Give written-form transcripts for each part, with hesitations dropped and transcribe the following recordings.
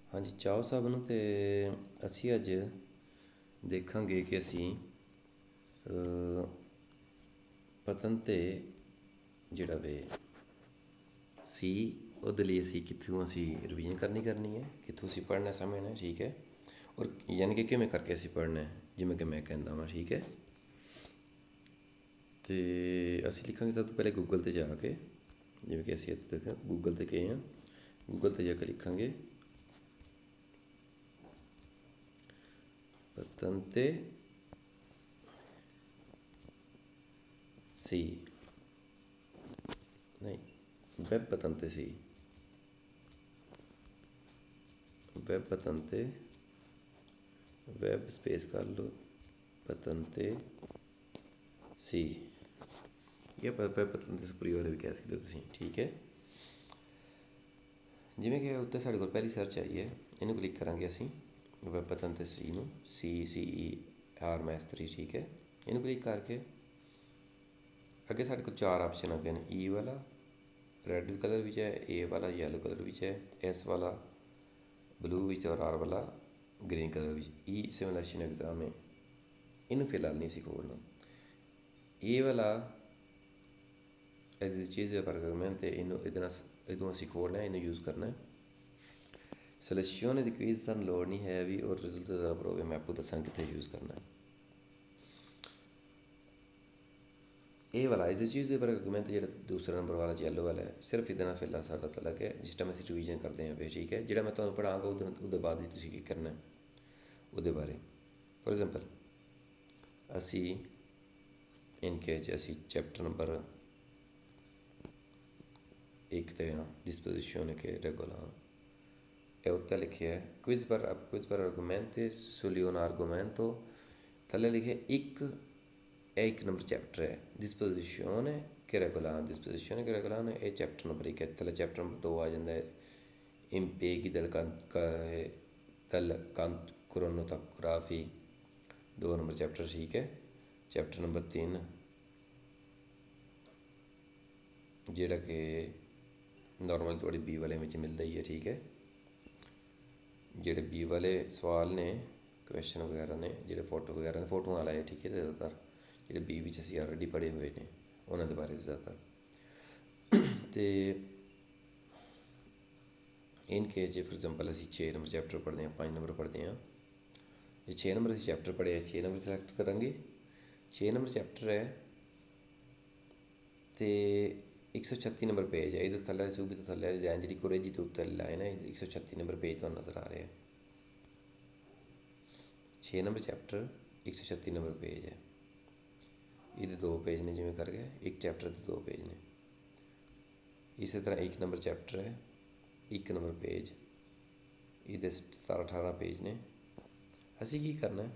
ਹਾਂਜੀ, ਚਾਓ ਸਾਹਿਬ ਨੂੰ ਤੇ ਅਸੀਂ ਅੱਜ ਦੇਖਾਂਗੇ ਕਿ ਅਸੀਂ ਪਤਨ ਤੇ ਜਿਹੜਾ ਵੇ ਸੀ ਉਹਦੇ ਲਈ ਅਸੀਂ ਕਿੱਥੋਂ ਅਸੀਂ ਰਿਵੀਜ਼ਨ ਕਰਨੀ ਹੈ, ਕਿੱਥੋਂ ਅਸੀਂ ਪੜ੍ਹਨਾ ਸਮਝਣਾ, ਠੀਕ ਹੈ। ਔਰ ਯਾਨੀ ਕਿ ਕਿਵੇਂ ਕਰਕੇ ਅਸੀਂ ਪੜ੍ਹਨਾ ਹੈ, ਜਿਵੇਂ ਕਿ ਮੈਂ ਕਹਿੰਦਾ ਵਾਂ, ਠੀਕ ਹੈ। ਅਤੇ ਅਸੀਂ ਲਿਖਾਂਗੇ ਸਭ ਤੋਂ ਪਹਿਲੇ ਗੂਗਲ 'ਤੇ ਜਾ ਕੇ, ਜਿਵੇਂ ਕਿ ਅਸੀਂ ਇੱਥੇ ਦੇਖਿਆ ਗੂਗਲ 'ਤੇ ਗਏ ਹਾਂ, ਗੂਗਲ 'ਤੇ ਜਾ ਕੇ ਲਿਖਾਂਗੇ ਪਤਨ ਤੇ ਸੀ, ਨਹੀਂ, ਵੈਬ ਪਤਨ ਤੇ ਸੀ, ਵੈਬ ਪਤਨ ਤੇ, ਵੈਬ ਸਪੇਸ ਕਰ ਲਓ, ਪਤਨ ਤੇ ਸੀ, ਜਾਂ ਵੈਬ ਪਤਨ ਤੇ ਸੁਪਰੀਓਰ ਵੀ ਕਹਿ ਸਕਦੇ ਹੋ ਤੁਸੀਂ, ਠੀਕ ਹੈ। ਜਿਵੇਂ ਕਿ ਉੱਤੇ ਸਾਡੇ ਕੋਲ ਪਹਿਲੀ ਸਰਚ ਆਈ ਹੈ, ਇਹਨੂੰ ਕਲਿੱਕ ਕਰਾਂਗੇ ਅਸੀਂ, ਵੈਬ ਪਤਨ ਤੇ ਸੀ ਨੂੰ, CER-3, ਠੀਕ ਹੈ। ਇਹਨੂੰ ਕਲਿੱਕ ਕਰਕੇ ਅੱਗੇ ਸਾਡੇ ਕੋਲ 4 ਆਪਸ਼ਨ ਆ ਗਏ ਨੇ, E ਵਾਲਾ ਰੈੱਡ ਕਲਰ ਵਿੱਚ ਹੈ, A ਵਾਲਾ ਯੈਲੋ ਕਲਰ ਵਿੱਚ ਹੈ, S ਵਾਲਾ ਬਲੂ ਵਿੱਚ, ਔਰ R ਵਾਲਾ ਗ੍ਰੀਨ ਕਲਰ ਵਿੱਚ। E ਸਿਮੂਲੇਸ਼ਨ ਐਗਜ਼ਾਮ ਹੈ, ਇਹਨੂੰ ਫਿਲਹਾਲ ਨਹੀਂ ਅਸੀਂ ਖੋਲ੍ਹਣਾ। ਇਹ ਵਾਲਾ ਇਸ ਚੀਜ਼ ਦੇ ਪਰ ਮੈਂ ਤੇ ਇਹਨੂੰ ਅਸੀਂ ਖੋਲ੍ਹਣਾ, ਇਹਨੂੰ ਯੂਜ਼ ਕਰਨਾ। ਸਲੈਕਸ਼ਨ ਦੀ ਕੁਇਜ਼ ਤੁਹਾਨੂੰ ਲੋੜ ਨਹੀਂ ਹੈ ਵੀ, ਔਰ ਰਿਜ਼ਲਟ ਦਾ ਪ੍ਰੋਬਲਮ ਮੈਂ ਆਪਕੋ ਦੱਸਾਂ ਕਿੱਥੇ ਯੂਜ਼ ਕਰਨਾ। ਇਹ ਵਾਲਾ ਇਸ ਚੀਜ਼ ਦੇ ਪਰ ਆਰਗੂਮੈਂਟ ਜਿਹੜਾ ਦੂਸਰਾ ਨੰਬਰ ਵਾਲਾ ਯੈਲੋ ਵਾਲਾ ਹੈ, ਸਿਰਫ ਇਹਦੇ ਨਾਲ ਫਿਲਹਾਲ ਸਾਡਾ ਤਲਕ ਹੈ, ਜਿਸ ਟਾਈਮ ਅਸੀਂ ਰਿਵੀਜ਼ਨ ਕਰਦੇ ਹਾਂ ਫਿਰ, ਠੀਕ ਹੈ। ਜਿਹੜਾ ਮੈਂ ਤੁਹਾਨੂੰ ਪੜ੍ਹਾਂਗਾ ਉਹਦੇ ਬਾਅਦ ਵੀ ਤੁਸੀਂ ਕੀ ਕਰਨਾ ਉਹਦੇ ਬਾਰੇ। ਫੋਰ ਐਗਜ਼ਾਮਪਲ ਅਸੀਂ ਇਨ ਕੇਸ ਅਸੀਂ ਚੈਪਟਰ ਨੰਬਰ 1 ਤੇ ਹਾਂ, ਡਿਸਪੋਜੀਸ਼ਨ ਕੇ ਰੈਗੂਲਰ, ਇਹ ਉੱਤੇ ਲਿਖਿਆ ਹੈ ਕੁਇਜ਼ ਪਰ ਆਰਗੂਮੈਂਟੇ sull'un argomento, ਥੱਲੇ ਲਿਖਿਆ ਇੱਕ ਨੰਬਰ ਚੈਪਟਰ ਹੈ, disposizione che regolano, ਇਹ ਚੈਪਟਰ ਨੰਬਰ 1 ਹੈ। ਥੱਲੇ ਚੈਪਟਰ ਨੰਬਰ 2 ਆ ਜਾਂਦਾ ਹੈ, impieghi del cronografi, 2 number chapter, ਠੀਕ ਹੈ। ਚੈਪਟਰ ਨੰਬਰ 3 ਜਿਹੜਾ ਕਿ ਨੋਰਮਲ ਤੁਹਾਡੀ B ਵਾਲੇ ਵਿੱਚ ਮਿਲਦਾ ਹੀ ਹੈ, ਠੀਕ ਹੈ। ਜਿਹੜੇ B ਵਾਲੇ ਸਵਾਲ ਨੇ, ਕੁਐਸਚਨ ਵਗੈਰਾ ਨੇ, ਜਿਹੜੇ ਫੋਟੋ ਵਗੈਰਾ ਨੇ, ਫੋਟੋਆਂ ਵਾਲਾ ਹੈ, ਠੀਕ ਹੈ। ਜ਼ਿਆਦਾਤਰ ਜਿਹੜੇ B ਵਿੱਚ ਅਸੀਂ ਆਲਰੇਡੀ ਪੜ੍ਹੇ ਹੋਏ ਨੇ ਉਹਨਾਂ ਦੇ ਬਾਰੇ ਜ਼ਿਆਦਾਤਰ। ਅਤੇ ਇਨ ਕੇਸ ਜੇ ਫੋਰ ਐਗਜ਼ਾਮਪਲ ਅਸੀਂ 6 ਨੰਬਰ ਚੈਪਟਰ ਪੜ੍ਹਦੇ ਹਾਂ, 5 ਨੰਬਰ ਪੜ੍ਹਦੇ ਹਾਂ, ਜੇ 6 ਨੰਬਰ ਅਸੀਂ ਚੈਪਟਰ ਪੜ੍ਹੇ, 6 ਨੰਬਰ ਸਿਲੈਕਟ ਕਰਾਂਗੇ। 6 ਨੰਬਰ ਚੈਪਟਰ ਹੈ ਅਤੇ 136 ਨੰਬਰ ਪੇਜ ਹੈ, ਇਹਦੇ ਥੱਲੇ ਸੂਬੀ ਤੋਂ ਥੱਲੇ ਲਾਈਨ ਜਿਹੜੀ ਕੁਰੇਜੀ ਤੋਂ ਉੱਤੇ ਲਾਈਨ ਹੈ, 136 ਨੰਬਰ ਪੇਜ ਤੁਹਾਨੂੰ ਨਜ਼ਰ ਆ ਰਿਹਾ ਹੈ। 6 ਨੰਬਰ ਚੈਪਟਰ 136 ਨੰਬਰ ਪੇਜ ਹੈ, ਇਹਦੇ 2 ਪੇਜ ਨੇ, ਜਿਵੇਂ ਕਰ ਗਏ ਇੱਕ ਚੈਪਟਰ ਦੇ 2 ਪੇਜ ਨੇ। ਇਸੇ ਤਰ੍ਹਾਂ 1 ਨੰਬਰ ਚੈਪਟਰ ਹੈ, 1 ਨੰਬਰ ਪੇਜ, ਇਹਦੇ 17-18 ਪੇਜ ਨੇ। ਅਸੀਂ ਕੀ ਕਰਨਾ,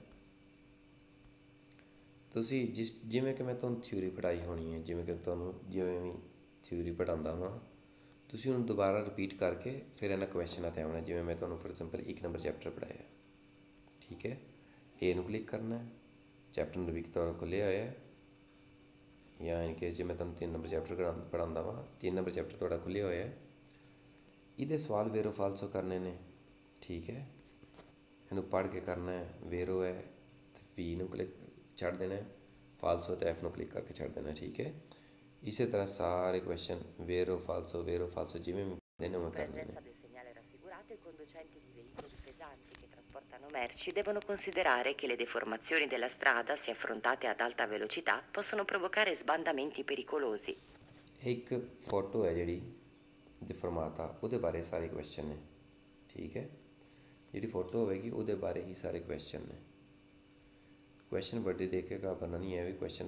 ਤੁਸੀਂ ਜਿਵੇਂ ਕਿ ਮੈਂ ਤੁਹਾਨੂੰ ਥਿਊਰੀ ਪੜ੍ਹਾਈ ਹੋਣੀ ਹੈ, ਜਿਵੇਂ ਵੀ ਥਿਊਰੀ ਪੜ੍ਹਾਉਂਦਾ ਹਾਂ, ਤੁਸੀਂ ਉਹਨੂੰ ਦੁਬਾਰਾ ਰਿਪੀਟ ਕਰਕੇ ਫਿਰ ਇਹਨਾਂ ਕੁਐਸਚਨਾਂ 'ਤੇ ਆਉਣਾ। ਜਿਵੇਂ ਮੈਂ ਤੁਹਾਨੂੰ ਫੋਰ ਐਗਜ਼ਾਮਪਲ 1 ਨੰਬਰ ਚੈਪਟਰ ਪੜ੍ਹਾਇਆ, ਠੀਕ ਹੈ। A ਨੂੰ ਕਲਿੱਕ ਕਰਨਾ, ਚੈਪਟਰ ਨੰਬਰ 1 ਤੁਹਾਡਾ ਖੁੱਲ੍ਹਿਆ ਹੋਇਆ, ਜਾਂ ਇਨ ਕੇਸ ਜੇ ਮੈਂ ਤੁਹਾਨੂੰ 3 ਨੰਬਰ ਚੈਪਟਰ ਪੜ੍ਹਾਉਂਦਾ ਵਾਂ, 3 ਨੰਬਰ ਚੈਪਟਰ ਤੁਹਾਡਾ ਖੁੱਲ੍ਹਿਆ ਹੋਇਆ, ਇਹਦੇ ਸਵਾਲ ਵੇਰੋ ਫਾਲਸੋ ਕਰਨੇ ਨੇ, ਠੀਕ ਹੈ। ਇਹਨੂੰ ਪੜ੍ਹ ਕੇ ਕਰਨਾ ਹੈ, ਵੇਰੋ ਹੈ ਅਤੇ P ਨੂੰ ਕਲਿੱਕ ਛੱਡ ਦੇਣਾ, ਫਾਲਸੋ ਅਤੇ F ਨੂੰ ਕਲਿੱਕ ਕਰਕੇ ਛੱਡ ਦੇਣਾ, ਠੀਕ ਹੈ। ਇਸੇ ਤਰ੍ਹਾਂ ਸਾਰੇ ਕੁਐਸਚਨ ਵੇਰੋ ਫਾਲਸੋ ਜਿਵੇਂ ਵੀ ਦੇਣੇ ਉਵੇਂ ਕਰਨੇ ਨੇ। I conducenti di veicoli pesanti che trasportano merci devono considerare che le deformazioni della strada, se affrontate ad alta velocità, possono provocare sbandamenti pericolosi. ਇੱਕ ਫੋਟੋ ਹੈ ਜਿਹੜੀ ਡਿਫਰਮਾਤਾ, ਉਹਦੇ ਬਾਰੇ ਸਾਰੇ ਕੁਐਸਚਨ ਨੇ, ਠੀਕ ਹੈ। ਜਿਹੜੀ ਫੋਟੋ ਹੋਵੇਗੀ ਉਹਦੇ ਬਾਰੇ ਹੀ ਸਾਰੇ ਕੁਐਸਚਨ ਨੇ। ਕੁਐਸਚਨ ਵੱਡੇ ਦੇਖ ਕੇ ਘਬਰਾਉਣਾ ਨਹੀਂ ਹੈ ਵੀ ਕੁਐਸਚਨ,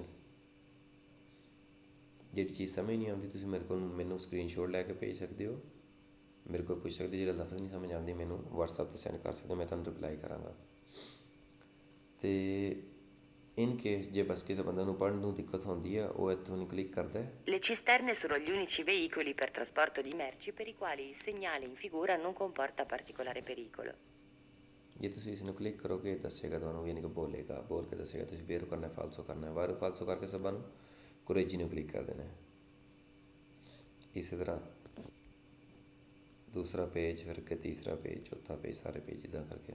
ਜਿਹੜੀ ਚੀਜ਼ ਸਮਝ ਨਹੀਂ ਆਉਂਦੀ ਤੁਸੀਂ ਮੈਨੂੰ ਸਕਰੀਨਸ਼ੋਟ ਲੈ ਕੇ ਭੇਜ ਸਕਦੇ ਹੋ, ਮੇਰੇ ਕੋਲ ਪੁੱਛ ਸਕਦੇ, ਜਿਹੜਾ ਲਫ਼ਜ਼ ਨਹੀਂ ਸਮਝ ਆਉਂਦੀ ਮੈਨੂੰ ਵਟਸਐਪ 'ਤੇ ਸੈਂਡ ਕਰ ਸਕਦੇ ਹੋ, ਮੈਂ ਤੁਹਾਨੂੰ ਰਿਪਲਾਈ ਕਰਾਂਗਾ। ਅਤੇ ਇਨ ਕੇਸ ਜੇ ਬਸ ਕਿਸੇ ਬੰਦੇ ਨੂੰ ਪੜ੍ਹਨ ਨੂੰ ਦਿੱਕਤ ਹੁੰਦੀ ਹੈ, ਉਹ ਇੱਥੋਂ ਨੂੰ ਕਲਿੱਕ ਕਰਦਾ। Le cisterne sono gli unici veicoli per trasporto di merci per i quali il segnale in figura non comporta particolare pericolo. ਜੇ ਤੁਸੀਂ ਇਸ ਨੂੰ ਕਲਿੱਕ ਕਰੋਗੇ ਦੱਸੇਗਾ ਤੁਹਾਨੂੰ, ਯਾਨੀ ਕਿ ਬੋਲ ਕੇ ਦੱਸੇਗਾ ਤੁਸੀਂ ਵੇਰੋ ਕਰਨਾ, ਫਾਲਸੋ ਕਰਨਾ। ਫਾਲਸੋ ਕਰਕੇ ਸਭਾਂ ਨੂੰ ਕੁਰੇਜੀ ਨੂੰ ਕਲਿੱਕ ਕਰ ਦੇਣਾ। ਇਸੇ ਤਰ੍ਹਾਂ दूसरा पेज, फिर के तीसरा पेज, चौथा पेज, सारे पेज इदा करके।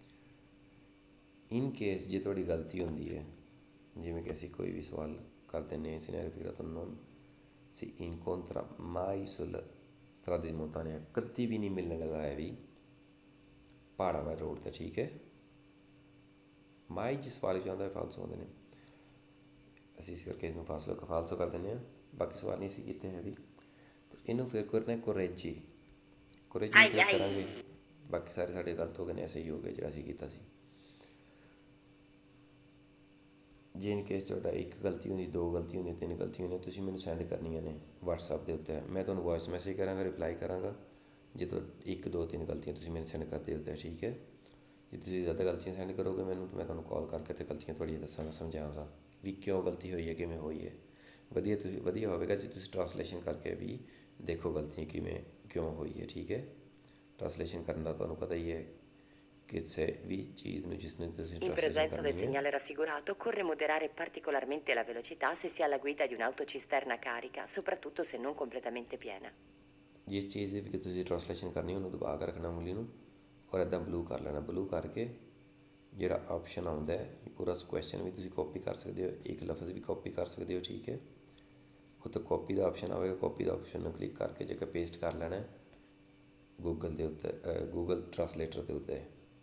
इन केस जे थोड़ी गलती होंदी है, जिमें कि असी कोई भी सवाल कर दें, सिनेरियो फिगरत नॉन सी इनकोंत्रा माई सुल strada di montagna कभी भी नहीं मिलने लगा है भी पहाड़ा वाले रोड ते, ठीक है। माई जिस सवाल च आंदा फालसो होंदे ने, असी इस करके इसनूं फालसो कर देने, बाकी सवाल नहीं सी कीते है भी। तो इनू फिर करना कोरेजी क्लिक करांगे, बाकी सारे साढ़े गलत हो गए ने, सही हो गए जो असी कीता सी। जे इन केस तुहाडा एक गलती होंदी, दो गलती होंदी, तीन गलती होंदी, तुसीं मैनूं सेंड करनियां ने WhatsApp दे उत्ते। मैं तुहानूं वॉइस मैसेज करांगा, रिप्लाई करांगा। जे तो एक दो तीन गलतियां तुसीं मैनूं सेंड कर दिओ, ठीक है। जे तुसीं ज़्यादा गलतियां सेंड करोगे मैनूं, तो मैं तुहानूं कॉल करके ते गलतियां तुहाड़ियां दस्सांगा, समझावांगा भी क्यों गलती होई है, किवें होई है। वधिया होवेगा जे तुसीं ट्रांसलेशन करके भी देखो गलतियां किवें क्यों होई है, ठीक है। ट्रांसलेशन करन दा तुहानूं पता ही है, किसी भी चीज़ नूं जिसनूं तुसीं In ट्रांसलेशन presenza करनी del है। segnale raffigurato occorre moderare particolarmente la velocità se si è alla guida di un'autocisterna carica, soprattutto se non completamente piena. जिस चीज़ की तुसीं ट्रांसलेशन करनी उन्होंने दबा के रखना उंगली नूं, और इदा ब्लू कर लेना। ब्लू करके जोड़ा ऑप्शन आता है, पूरा क्वेश्चन भी तुसीं कॉपी कर सकते हो, एक लफ्ज़ भी कॉपी कर सकते हो, ठीक है। उत्ते कॉपी का ऑप्शन आएगा, कॉपी का ऑप्शन क्लिक करके जो पेस्ट कर लेना है गूगल के उत्ते, गूगल ट्रांसलेटर के उत्ते।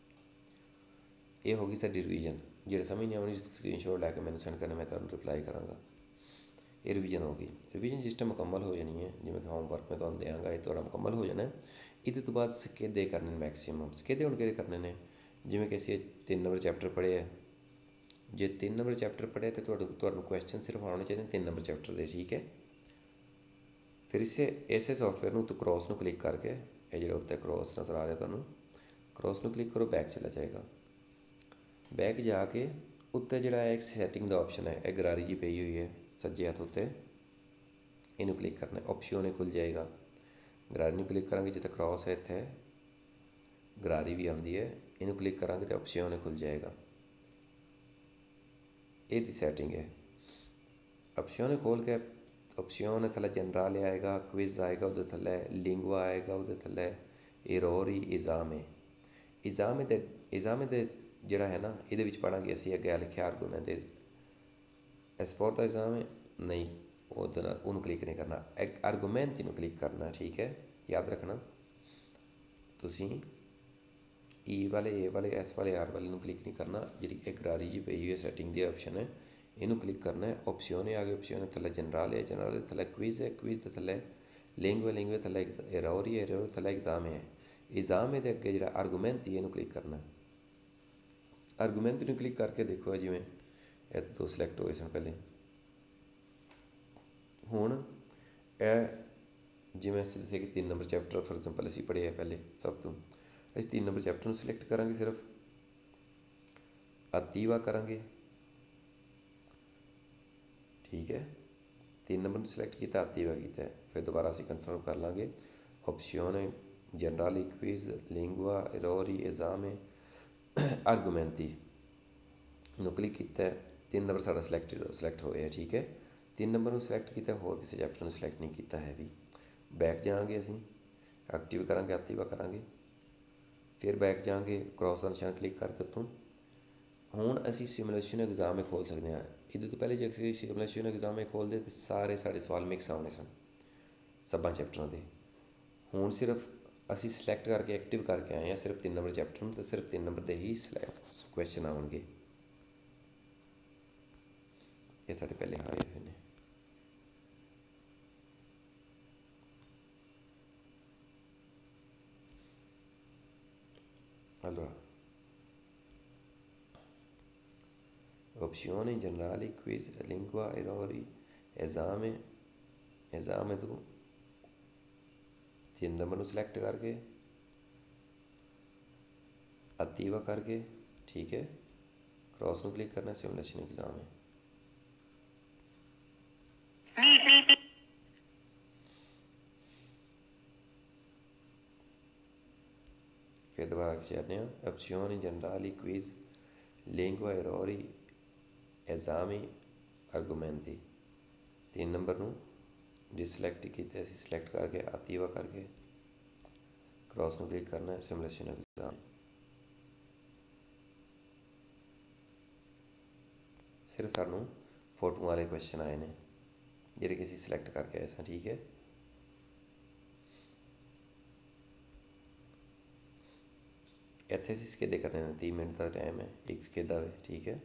ये होगी साडी रिवीजन। जो समझ नहीं आनी स्क्रीनशॉट लैके मैंने सेंड करना, मैं तुहानूं रिप्लाई करांगा। ये रिवीजन होगी। रिवीजन जिस टाइम मुकम्मल हो जानी है, जिवें होमवर्क मैं तुहानूं देंगा, ये तुहाडा मुकम्मल हो जाना है। ये तो बाद सकेदे करने मैक्सीमम सकेदे हुण किहड़े करने ने, जिवें कि असीं 3 नंबर चैप्टर पढ़े है। जे 3 नंबर चैप्टर पढ़े तो तुहानूं क्वेश्चन सिर्फ आने चाहिए 3 नंबर चैप्टर के, ठीक है। फिर इसे सॉफ्टवेयर नूं क्रॉस नूं क्लिक करके, ये जो उत्ते क्रॉस नज़र आ रहा तुहानूं, क्रॉस नूं क्लिक करो, बैक चला जाएगा। बैक जाके उत्ते जिहड़ा एक सैटिंग का ऑप्शन है, एक गरारी जी पई हुई है सज्जे हत्थ उत्ते, इनू क्लिक करना है, ऑप्शन खुल जाएगा। गरारी नूं क्लिक करांगे, जिते क्रॉस है इत्थे गरारी भी आती है, इनू क्लिक करांगे तो ऑप्शन खुल जाएगा। ये सैटिंग है। ऑप्शन खोल के ऑप्शन थले जनरल आएगा, क्विज आएगा, वो थले लिंगवा आएगा, वो थले एरोरी इज़ामे इज़ामे जिहड़ा है ना, ये पढ़ांगे असीं अगे लिखिया आर्गूमेंट एस्पोर्ट का एग्जाम है नहीं, उन्होंने क्लिक नहीं करना, एक आर्गूमेंट इनू क्लिक करना, ठीक है। याद रखना तुसीं ई वाले, ए वाले, एस वाले, आर वाले क्लिक नहीं करना। जी एक गरारी जी पई हुई है सैटिंग की ऑप्शन है, इनू क्लिक करना है। ऑप्शन है आगे, ऑप्शन थले जनरल है, जनरल थले क्विज है, क्विज थले लिंगवे थले एरोरी है, एरोरी थले एग्जाम है। एग्जाम है अगे जो आर्गूमेंट है, इनू क्लिक करना। आर्गूमेंट क्लिक करके देखो, जिमें ये तो 2 सिलेक्ट हो गए सन पहले। हुण जिमें असीं दस्सिया कि 3 नंबर चैप्टर फॉर एग्जाम्पल असीं पढ़े है पहले, सब तो असीं 3 नंबर चैप्टर में सिलेक्ट करांगे, सिर्फ अतीवा करांगे, ठीक है। 3 नंबर सिलेक्ट किया, अतीवा किया, फिर दोबारा असीं कन्फर्म कर लांगे। ऑप्शन जनरली, क्विज, लिंगवा, एरोरी, एग्जाम, आर्गूमेंटी नूं क्लिक किया, 3 नंबर साडा सिलेक्ट हो गया, ठीक है। 3 नंबर सिलेक्ट किया, होर किसी चैप्टर में सिलेक्ट नहीं किया है भी। बैक जाएंगे असीं, एक्टिव करांगे, अतीवा करांगे, फिर बैक जाएंगे, क्रॉस का निशान क्लिक करके उत्तों हुण असीं सिमुलेशन एग्जाम खोल सकते हैं। इहदे तो पहले जो असीं सिमुलेशन एग्जाम खोलते तो सारे साढ़े सवाल मिक्स आने सन सब्बां चैप्टरां दे। हुण सिर्फ असीं सिलेक्ट करके एक्टिव करके आए हैं सिर्फ 3 नंबर चैप्टर में, तो सिर्फ 3 नंबर के ही क्वेश्चन आउणगे। ये सारे पहले आए हुए हैं। Allora, opzioni generali, quiz, lingua, errori, esame तो 3 नंबर सिलेक्ट करके अतीवा करके, ठीक है, क्रॉस में क्लिक करना, सिमुलेशन एग्जाम है। फिर दोबारा चलने ऑप्शन जनरली, क्विज, लिंगवा, एरोरी, एग्जामी, आर्गूमेंटी। 3 नंबर जो सिलेक्ट किया, सिलेक्ट करके अतीवा करके क्रॉस में क्लिक करना है, सिमुलेशन एग्जाम। सिर्फ सानू फोटो वाले क्वेश्चन आए ने ਜਿਹੜੇ कि सिलेक्ट करके आए सा, ठीक है। इतने असीं स्केदे करने ने, 30 मिनट का टाइम है, एक स्केदा वे, ठीक है।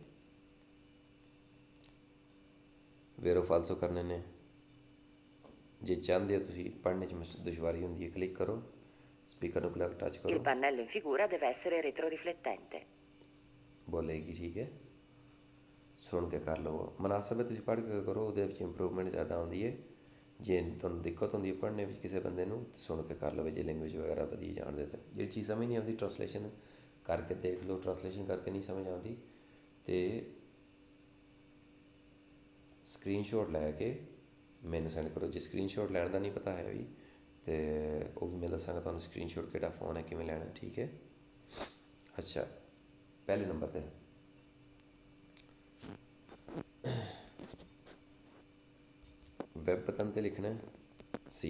वेरो फालसो करने ने, जे चाहते हो तुसीं पढ़ने दुश्वारी होंदी है, क्लिक करो, स्पीकर को क्लिक टच करो, Il pannello in figura deve essere retroriflettente. बोलेगी, ठीक है। सुन के कर लो, मुनासिब है, तुसीं पढ़ के करो, वो इंप्रूवमेंट ज़्यादा आती है। जे तुहानूं दिक्कत होंदी है पढ़ने में किसी बंदे नूं, सुन के कर लो, जे लैंग्वेज वगैरह वधिया जानते तो जी चीज़ समझ नहीं आती ट्रांसलेशन करके देख लो, ट्रांसलेशन करके नहीं समझ आती तो स्क्रीनशॉट लैके मैनू सेंड करो। जे स्क्रीनशॉट लैण का नहीं पता है भी तो वह भी मैं दसांगा तुहानूं स्क्रीनशॉट किहड़ा फोन है किवें लैणा, ठीक है। अच्छा, पहले नंबर पर वैब बटन पर लिखना है सी,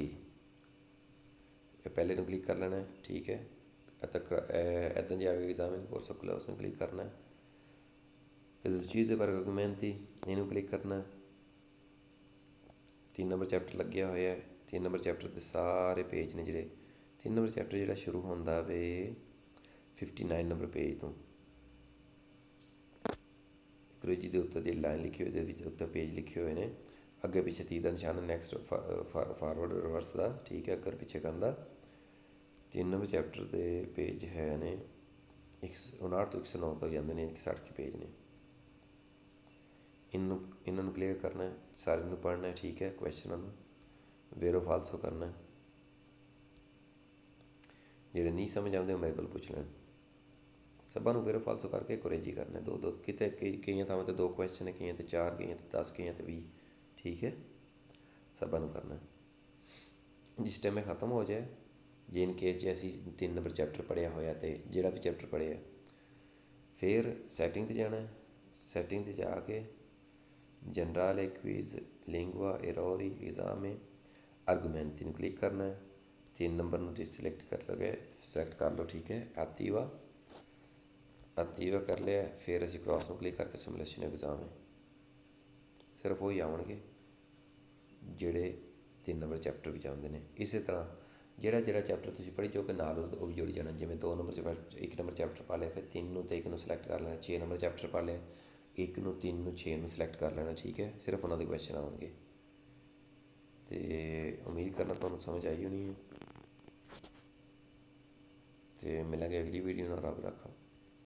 पहले क्लिक कर लेना है, ठीक है। इतना जाके एग्जामिन कोर्स खुला, उसमें क्लिक करना है। इस चीज़ पर आर्गूमेंट इनू क्लिक करना है। 3 नंबर चैप्टर लग्या होया है, 3 नंबर चैप्टर के सारे पेज ने जिहड़े 3 नंबर चैप्टर जिहड़ा शुरू होंदा वे 59 नंबर पेज तो अंग्रेजी के उत्ते जी लाइन लिखी हुई उत्ते पेज लिखे हुए हैं, अगे पिछे तीर का निशान है, नैक्सट फॉरवर्ड रिवर्स का, ठीक है, अगर पिछे करना। 3 नंबर चैप्टर के पेज है ने 159 तो 109 तक जाते हैं, 160 के पेज ने। इन्होंने क्लियर करना है, सारे पढ़ना है, ठीक है। क्वेश्चनों वेरो फालसो करना है, जेडे नहीं समझ आते मेरे को पूछ लैन, सबा वेरो फालसो करके कुरेजी करना है। दो कितने कई थावां ते 2 क्वेश्चन है, कई तो 4, कई तो 10, कई तो 20, ठीक है। सबा करना है। जिस टाइम ख़त्म हो जाए, जे इन केस जे असी 3 नंबर चैप्टर पढ़िया होया तो जोड़ा भी चैप्टर पढ़िया फिर सैटिंग जाना है, सैटिंग जाके जनरल क्विज लिंगुआ एरोरी एग्जाम आर्गूमेंट क्लिक करना है। 3 नंबर में सिलेक्ट कर लोगे, सिलेक्ट कर लो, ठीक है। आतीवा कर लिया, फिर असी क्रॉस में क्लिक करके सिमुलेशन एग्जाम है, सिर्फ वही आउणगे जेडे 3 नंबर चैप्टर भी आते हैं। इस तरह जोड़ा चैप्टर तुम पढ़ी जाओगे नाल वो भी जुड़ जाना, जिमें 2 नंबर चैप्टर 1 नंबर चैप्टर पढ़ लिया, फिर 3 तो 1 सिलेक्ट कर लेना, 6 नंबर चैप्टर पढ़ लिया, 1 3 6 सिलेक्ट कर लेना, ठीक है। सिर्फ उन्होंने क्वेश्चन आएंगे तो उम्मीद करना तुहानूं समझ आई होनी है। तो मिलेंगे अगली वीडियो, रब रखा।